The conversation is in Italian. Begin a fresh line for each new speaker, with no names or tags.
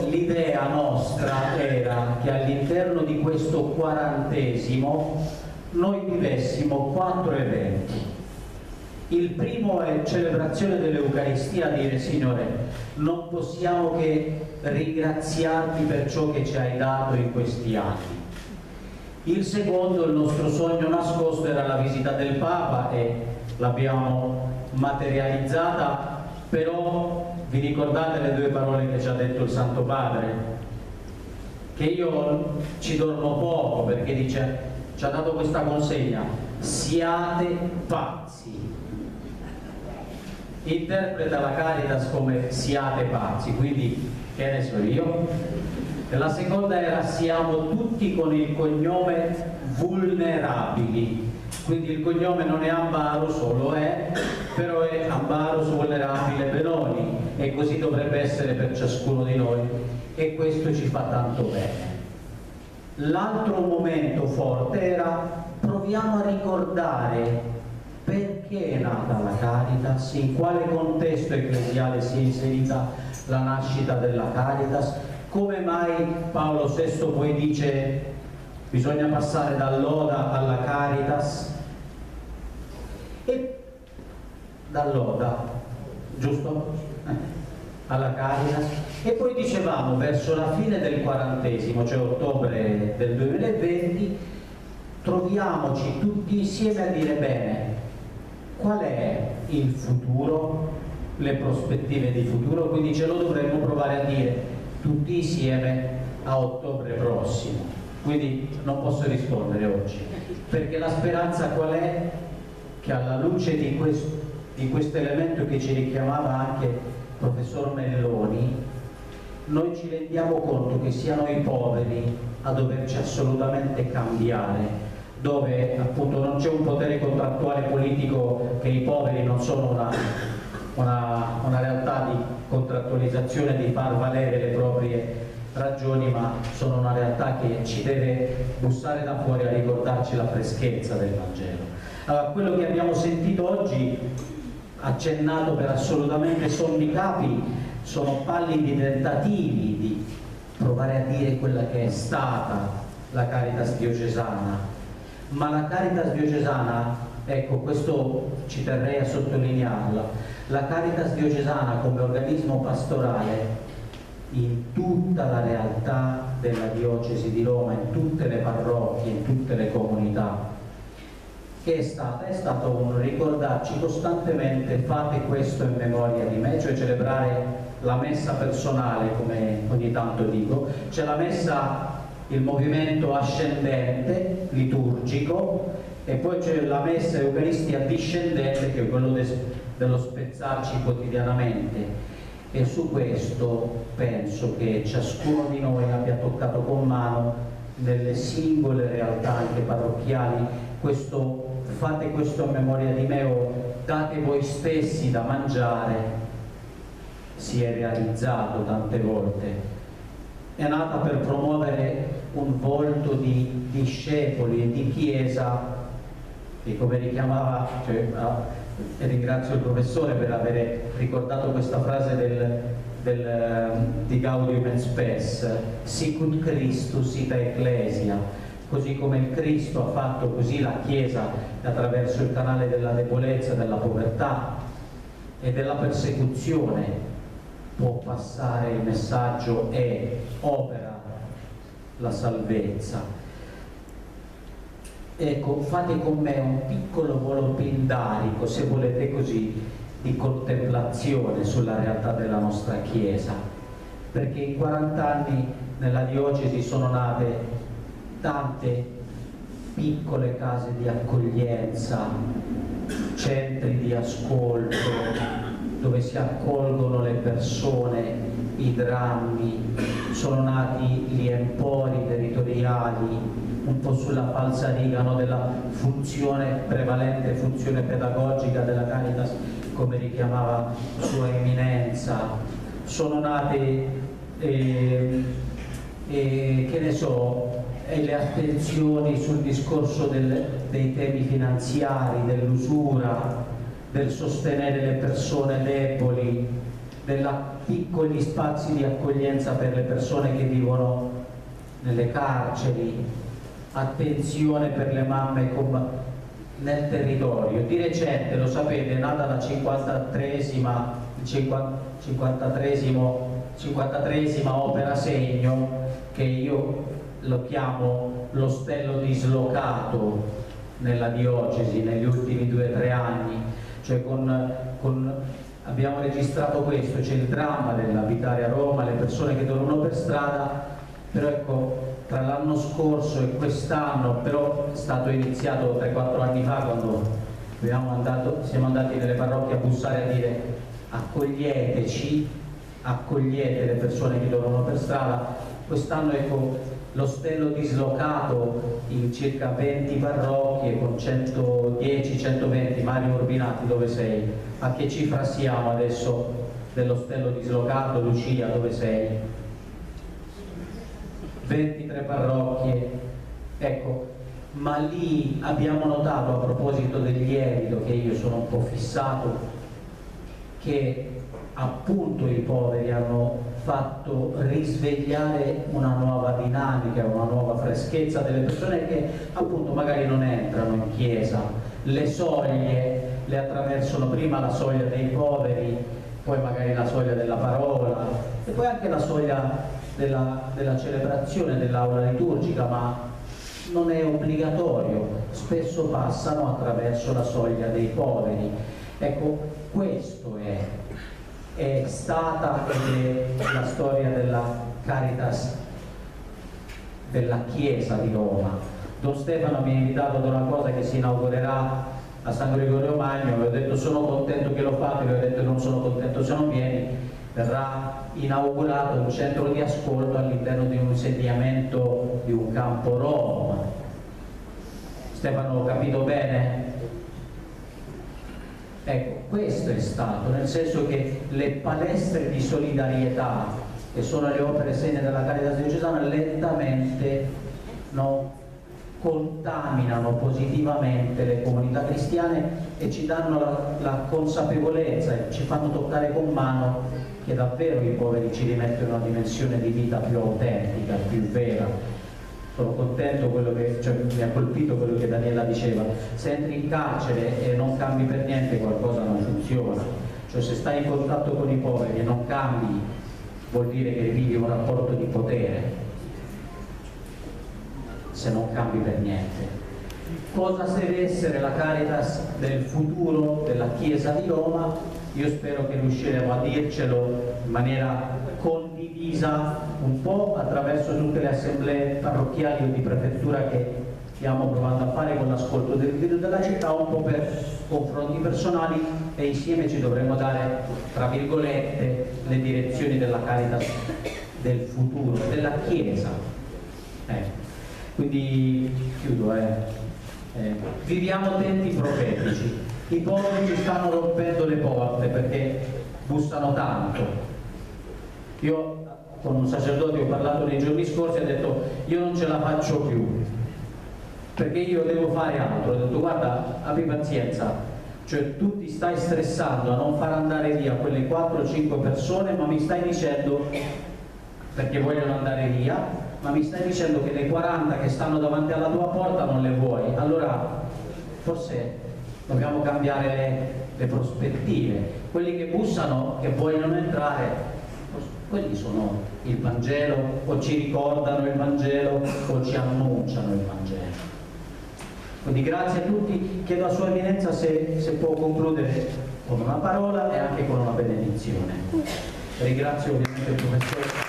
l'idea nostra era che all'interno di questo 40° noi vivessimo 4 eventi. Il primo è celebrazione dell'Eucaristia, dire Signore, non possiamo che ringraziarti per ciò che ci hai dato in questi anni. Il secondo, il nostro sogno nascosto, era la visita del Papa e l'abbiamo materializzata, però vi ricordate le 2 parole che ci ha detto il Santo Padre? Che io ci dormo poco, perché dice, ci ha dato questa consegna: siate pazzi. Interpreta la Caritas come siate pazzi, quindi che ne so io. E la seconda era siamo tutti con il cognome vulnerabili, quindi il cognome non è Ambarus, lo è, però è Ambarus vulnerabile Benoni, e così dovrebbe essere per ciascuno di noi, e questo ci fa tanto bene. L'altro momento forte era proviamo a ricordare perché è nata la Caritas, in quale contesto ecclesiale si è inserita la nascita della Caritas, come mai Paolo VI poi dice bisogna passare dall'Oda alla Caritas, e dall'Oda, giusto? Alla Caritas, e poi dicevamo verso la fine del 40°, cioè ottobre del 2020, troviamoci tutti insieme a dire bene, qual è il futuro, le prospettive di futuro, quindi ce lo dovremmo provare a dire tutti insieme a ottobre prossimo. Quindi non posso rispondere oggi, perché la speranza qual è? Che alla luce di questo elemento che ci richiamava anche il professor Melloni, noi ci rendiamo conto che siano i poveri a doverci assolutamente cambiare, dove appunto non c'è un potere contrattuale politico, che i poveri non sono una realtà di contrattualizzazione, di far valere le proprie ragioni, ma sono una realtà che ci deve bussare da fuori a ricordarci la freschezza del Vangelo. Allora, quello che abbiamo sentito oggi, accennato per assolutamente sommi capi, sono pallidi tentativi di provare a dire quella che è stata la Caritas diocesana, ma la Caritas diocesana, ecco, questo ci terrei a sottolinearla, la Caritas diocesana come organismo pastorale in tutta la realtà della diocesi di Roma, in tutte le parrocchie, in tutte le comunità, che è stato un ricordarci costantemente fate questo in memoria di me, cioè celebrare la messa personale, come ogni tanto dico, c'è la messa, il movimento ascendente liturgico, e poi c'è la messa eucaristia discendente, che è quello dello spezzarci quotidianamente. E su questo penso che ciascuno di noi abbia toccato con mano nelle singole realtà anche parrocchiali questo fate questo a memoria di me, o date voi stessi da mangiare, si è realizzato tante volte. È nata per promuovere un volto di discepoli e di chiesa che, come richiamava, e ringrazio il professore per aver ricordato questa frase di Gaudium et Spes, sicut Christus ita Ecclesia, così come il Cristo ha fatto, così la Chiesa, attraverso il canale della debolezza, della povertà e della persecuzione, può passare il messaggio e opera la salvezza. Ecco, fate con me un piccolo volo pindarico, se volete così, di contemplazione sulla realtà della nostra Chiesa, perché in 40 anni nella diocesi sono nate tante piccole case di accoglienza, centri di ascolto, dove si accolgono le persone, i drammi, sono nati gli empori territoriali, un po' sulla falsariga, no, della funzione prevalente, funzione pedagogica della Caritas, come richiamava Sua Eminenza. Sono nate, che ne so, le attenzioni sul discorso dei temi finanziari, dell'usura, del sostenere le persone deboli, della piccoli spazi di accoglienza per le persone che vivono nelle carceri, attenzione per le mamme nel territorio. Di recente, lo sapete, è nata la 53esima opera segno, che io lo chiamo l'ostello dislocato nella diocesi negli ultimi 2 o 3 anni, cioè abbiamo registrato questo, c'è il dramma dell'abitare a Roma, le persone che dormono per strada, però ecco, tra l'anno scorso e quest'anno, però è stato iniziato 3-4 anni fa, quando siamo andati nelle parrocchie a bussare a dire accoglieteci, accogliete le persone che dormono per strada. Quest'anno ecco l'ostello dislocato in circa 20 parrocchie con 110-120. Mario Urbinati, dove sei? A che cifra siamo adesso dell'ostello dislocato? Lucia, dove sei? 23 parrocchie, ecco, ma lì abbiamo notato, a proposito degli Erido, che io sono un po' fissato, che appunto i poveri hanno fatto risvegliare una nuova dinamica, una nuova freschezza delle persone che appunto magari non entrano in chiesa, le soglie le attraversano, prima la soglia dei poveri, poi magari la soglia della parola e poi anche la soglia della celebrazione dell'aula liturgica, ma non è obbligatorio, spesso passano attraverso la soglia dei poveri. Ecco, questo è stata ed è la storia della Caritas della Chiesa di Roma. Don Stefano mi ha invitato ad una cosa che si inaugurerà a San Gregorio Magno, vi ho detto sono contento che lo fate, vi ho detto non sono contento se non vieni. Verrà inaugurato un centro di ascolto all'interno di un insediamento di un campo rom. Stefano, ho capito bene? Ecco, questo è stato, nel senso che le palestre di solidarietà, che sono le opere segne della Caritas diocesana, lentamente contaminano positivamente le comunità cristiane e ci danno la consapevolezza e ci fanno toccare con mano che davvero i poveri ci rimettono una dimensione di vita più autentica, più vera. Sono contento, mi ha colpito quello che Daniela diceva: se entri in carcere e non cambi per niente, qualcosa non funziona. Cioè, se stai in contatto con i poveri e non cambi, vuol dire che vivi un rapporto di potere, se non cambi per niente. Cosa deve essere la Caritas del futuro della Chiesa di Roma? Io spero che riusciremo a dircelo in maniera condivisa, un po' attraverso tutte le assemblee parrocchiali o di prefettura che stiamo provando a fare con l'ascolto del grido della città, un po' per confronti personali, e insieme ci dovremo dare, tra virgolette, le direzioni della Caritas del futuro, della Chiesa. Quindi chiudo. Viviamo tempi profetici. I poveri ci stanno rompendo le porte perché bussano tanto. Io con un sacerdote ho parlato nei giorni scorsi e ho detto io non ce la faccio più perché io devo fare altro. Ho detto guarda, abbi pazienza, cioè tu ti stai stressando a non far andare via quelle 4-5 persone, ma mi stai dicendo, perché vogliono andare via, ma mi stai dicendo che le 40 che stanno davanti alla tua porta non le vuoi. Allora forse dobbiamo cambiare le prospettive. Quelli che bussano, che vogliono entrare, quelli sono il Vangelo, o ci ricordano il Vangelo o ci annunciano il Vangelo. Quindi grazie a tutti, chiedo a Sua Eminenza se può concludere con una parola e anche con una benedizione. Ringrazio ovviamente il professore.